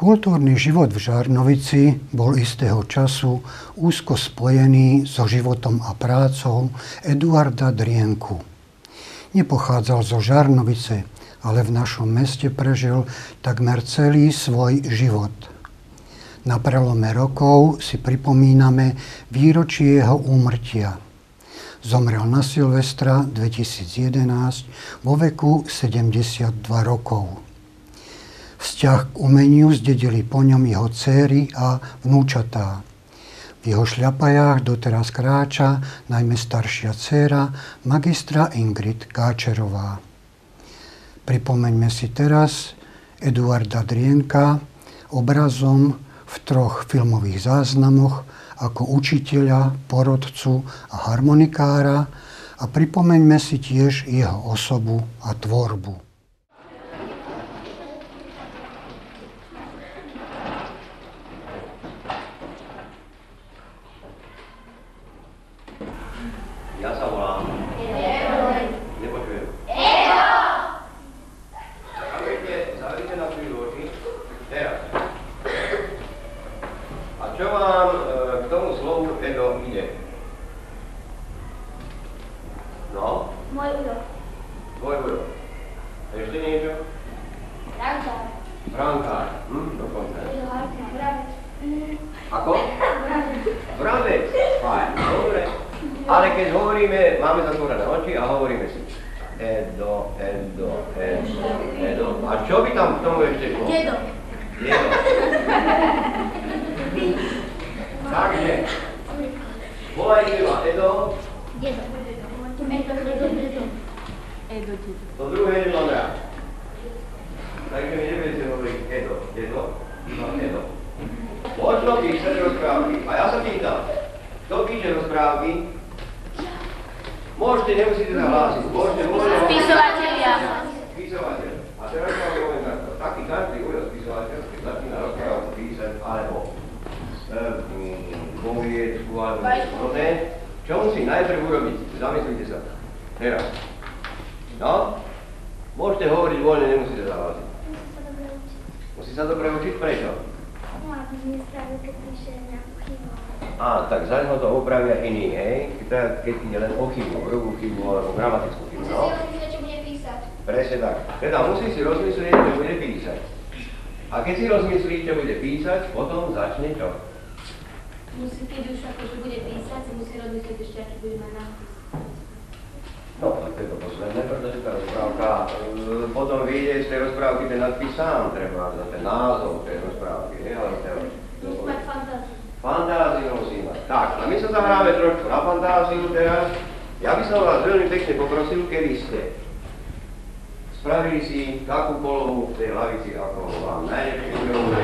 Kultúrny život v Žarnovici bol istého času úzko spojený so životom a prácou Eduarda Drienku. Nepochádzal zo Žarnovice, ale v našom meste prežil takmer celý svoj život. Na prelome rokov si pripomíname výročie jeho úmrtia. Zomrel na Silvestra 2011 vo veku 72 rokov. Vzťah k umeniu zdedili po ňom jeho dcéry a vnúčatá. V jeho šľapajách doteraz kráča najmä staršia dcéra magistra Ingrid Káčerová. Pripomeňme si teraz Eduarda Drienka obrazom v 3 filmových záznamoch ako učiteľa, porodcu a harmonikára a pripomeňme si tiež jeho osobu a tvorbu. Ja sa volám. Nepočujem. Zavrite na chvíľu oči. Teraz. A čo vám k tomu slovu Edo ide? No? Môj ujo. Tvoj ujo. Ešte niečo? Brankár. Brankár. Dokonca. Bravec. Ako? Bravec. Fajn. Dobre. Ale keď hovoríme, máme zatvorené oči a hovoríme si Edo, Edo, Edo, Edo. A čo by tam k tomu ešte bolo? Dedo. Dedo. Takže, volajte ma Edo. Dedo. Edo. To druhé nemám rád. Takže mi nebudete hovoriť Edo, Dedo, iba Edo. Možno písať rozprávky. A ja sa pýtam, kto píše rozprávky? Môžete, nemusíte sa hlásiť. Môžete, Spisovatelia. Spisovateľ. A teraz vám poviem takto. Taký každý ujo spisovateľ, keď začína rozprávku písať, alebo poviedku, alebo podobné. Čo musí najprv urobiť? Zamyslite sa. Teraz. No? Môžete hovoriť voľne, nemusíte sa hlásiť. Musí sa dobre učiť? Prečo? Á, tak zaň ho to opravia iní, hej? Keď ide len o chybu, hrubú chybu alebo gramatickú chybu, no? Musí si rozmyslieť, čo bude písať. Presne tak. Teda musí si rozmyslieť, čo bude písať. A keď si rozmyslí, čo bude písať, potom začne čo? Musí, keď už akože bude písať, si musí rozmyslieť ešte, aký bude mať nápis. No, tak to je to posledné, pretože tá rozprávka, potom vyjde z tej rozprávky ten nadpis sám, treba za ten názov tej rozprávky, nie? Ale Musí mať fantáziu. Fantáziu musí mať. Tak, a my sa zahráme trošku na fantáziu teraz. Ja by som vás veľmi pekne poprosil, keby ste spravili si takú polohu v tej lavici, ako vám najlepšie vyhovuje.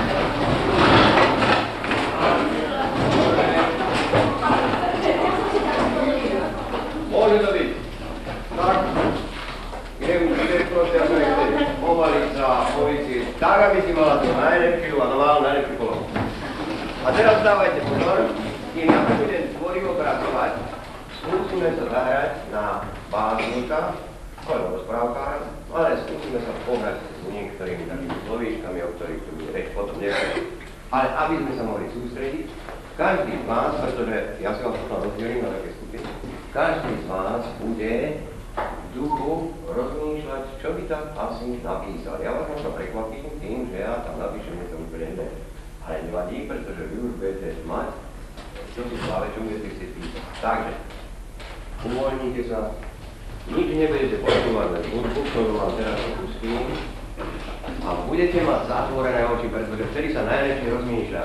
Môže to byť. Tak, kde proste, ako nechcete, povaliť sa, povoliť si, tak, aby si mala tú najlepšiu a mala najlepšiu polohu. A teraz dávajte pozor, kým ja budem tvorivo pracovať, skúsime sa zahrať na básnika, alebo rozprávkára, ale skúsime sa pohrať s niektorými takými slovíčkami, o ktorých tu bude reč potom neviem. Ale aby sme sa mohli sústrediť, každý z vás, pretože ja si vám potom rozdelím na také skupiny, každý z vás bude v duchu rozmýšľať, čo by tam asi napísal. Ja vás možno prekvapím tým, že ja tam napíšem niečo úplne iné. Ale nevadí, pretože vy už budete mať, čo si v hlave, čo budete chcieť písať. Takže, uvoľnite sa, nič nebudete počúvať len hudbu, ktorú vám teraz opustím a budete mať zatvorené oči, pretože vtedy sa najlepšie rozmýšľa.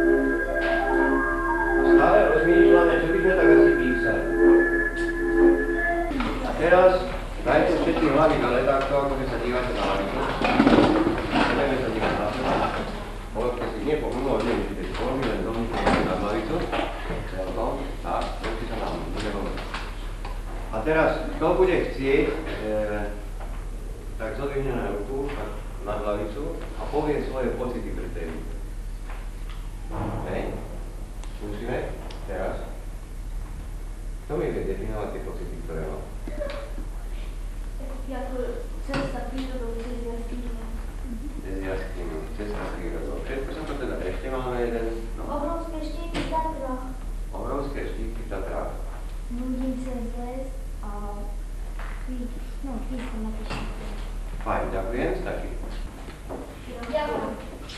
Stále rozmýšľame, čo by sme tak asi písali. teraz, kto bude chcieť, tak zodvihne na ruku na hlavicu a povie svoje pocity pri tej. Hej? Skúsime teraz. Kto mi vie definovať tie pocity, ktoré mám? Jako cesta prírodou cez jaskyňu. Cez jaskyňu, cesta prírodou. Všetko sa to teda ešte máme jeden. No. Obrovské štíty v Tatrách. Obrovské štíty v Tatrách. Ľudí cez les a písmo napíšem. Fajn, ďakujem, stačí. Jaho.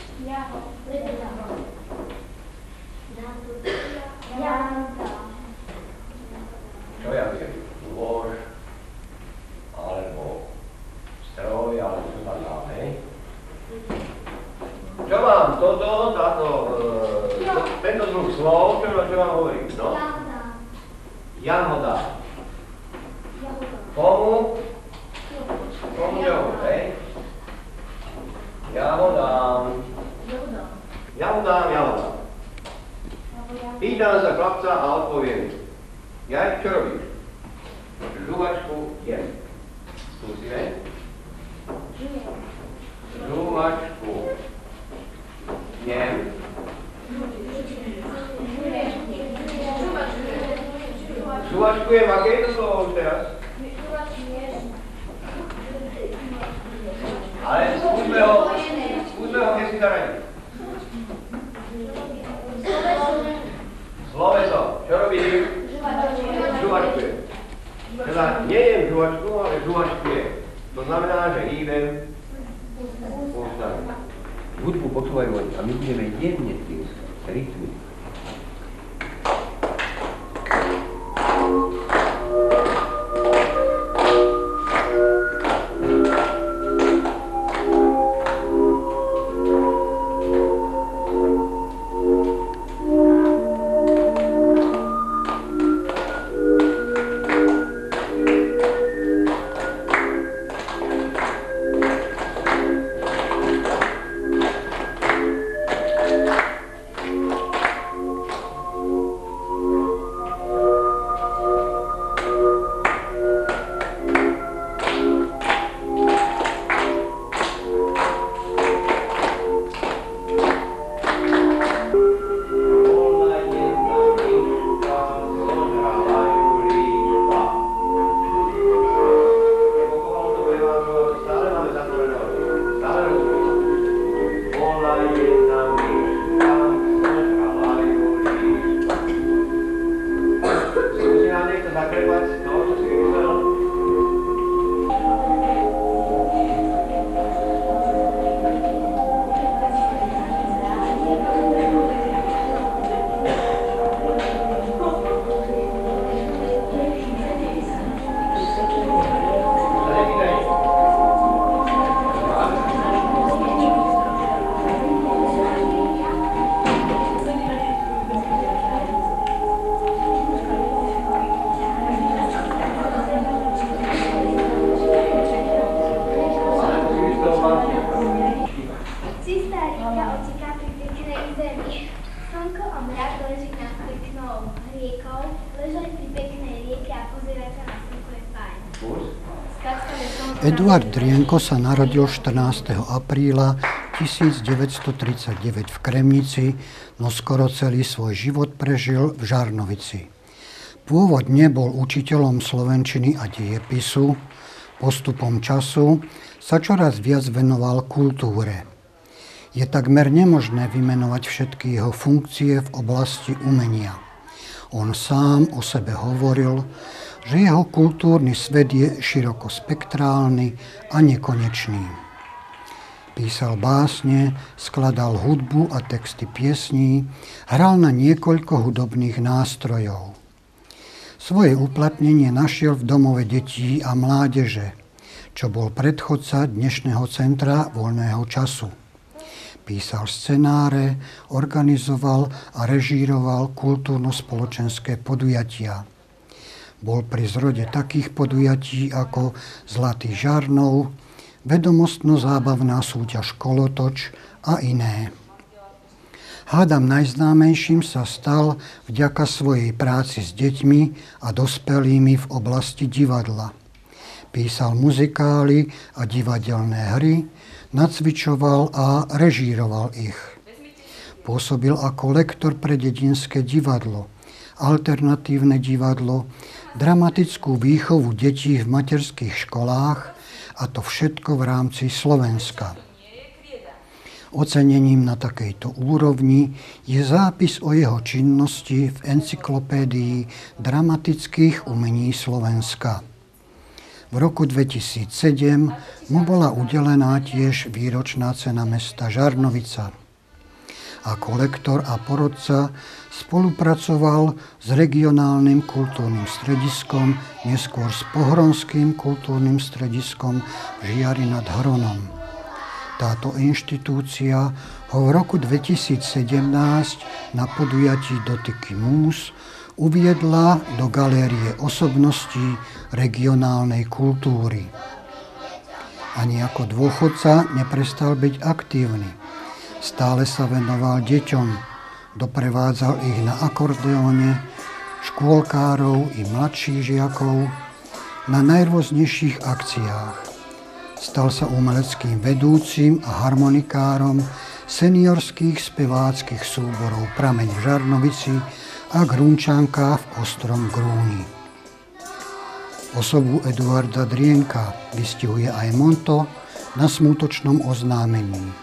Čo ja viem? Lôž, alebo stroj, alebo čo tam dám, hej? Čo mám? Tento druh slov, čo vám hovorím, no? Jahoda. Komu? Komu ďohu, hej? Jahodám. Pýtam sa chlapca a odpoviem. Ja, čo robíš? Žuvačku jem. Skúsime. Žuvačku jem. Žuvačku jem, aké je to slovo už teraz? Ale skúsme ho keď si zaradiť. Sloveso. Čo robíš? Žuvačkujem. Teda nejem žuvačku, ale žuvačkujem. To znamená, že hýbem ústami. Hudbu počúvajú oni a my budeme jemne tým rytmy. Eduard Drienko sa narodil 14. apríla 1939 v Kremnici, no skoro celý svoj život prežil v Žarnovici. Pôvodne bol učiteľom slovenčiny a dejepisu, postupom času sa čoraz viac venoval kultúre. Je takmer nemožné vymenovať všetky jeho funkcie v oblasti umenia. On sám o sebe hovoril, že jeho kultúrny svet je širokospektrálny a nekonečný. Písal básne, skladal hudbu a texty piesní, hral na niekoľko hudobných nástrojov. Svoje uplatnenie našiel v domove detí a mládeže, čo bol predchodca dnešného centra voľného času. Písal scenáre, organizoval a režíroval kultúrno-spoločenské podujatia. Bol pri zrode takých podujatí ako Zlatý Žarnov, vedomostno-zábavná súťaž Kolotoč a iné. Hádam najznámejším sa stal vďaka svojej práci s deťmi a dospelými v oblasti divadla. Písal muzikály a divadelné hry, nacvičoval a režíroval ich. Pôsobil ako lektor pre dedinské divadlo, alternatívne divadlo, dramatickú výchovu detí v materských školách, a to všetko v rámci Slovenska. Ocenením na takejto úrovni je zápis o jeho činnosti v encyklopédii dramatických umení Slovenska. V roku 2007 mu bola udelená tiež výročná cena mesta Žarnovica. Ako lektor a porodca spolupracoval s regionálnym kultúrnym strediskom, neskôr s Pohronským kultúrnym strediskom v Žiari nad Hronom. Táto inštitúcia ho v roku 2017 na podujatí Dotyky múz uviedla do galérie osobností regionálnej kultúry. Ani ako dôchodca neprestal byť aktívny. Stále sa venoval deťom, doprevádzal ich na akordeóne, škôlkárov i mladších žiakov na najrôznejších akciách. Stal sa umeleckým vedúcim a harmonikárom seniorských speváckych súborov Prameň v Žarnovici a Grunčanka v Ostrom Grúni. Osobu Eduarda Drienka vystihuje aj motto na smutočnom oznámení.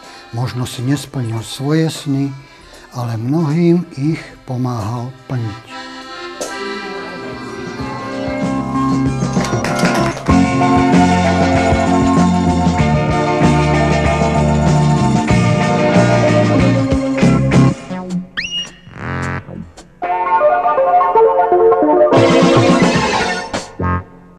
Možno si nesplnil svoje sny, ale mnohým ich pomáhal plniť.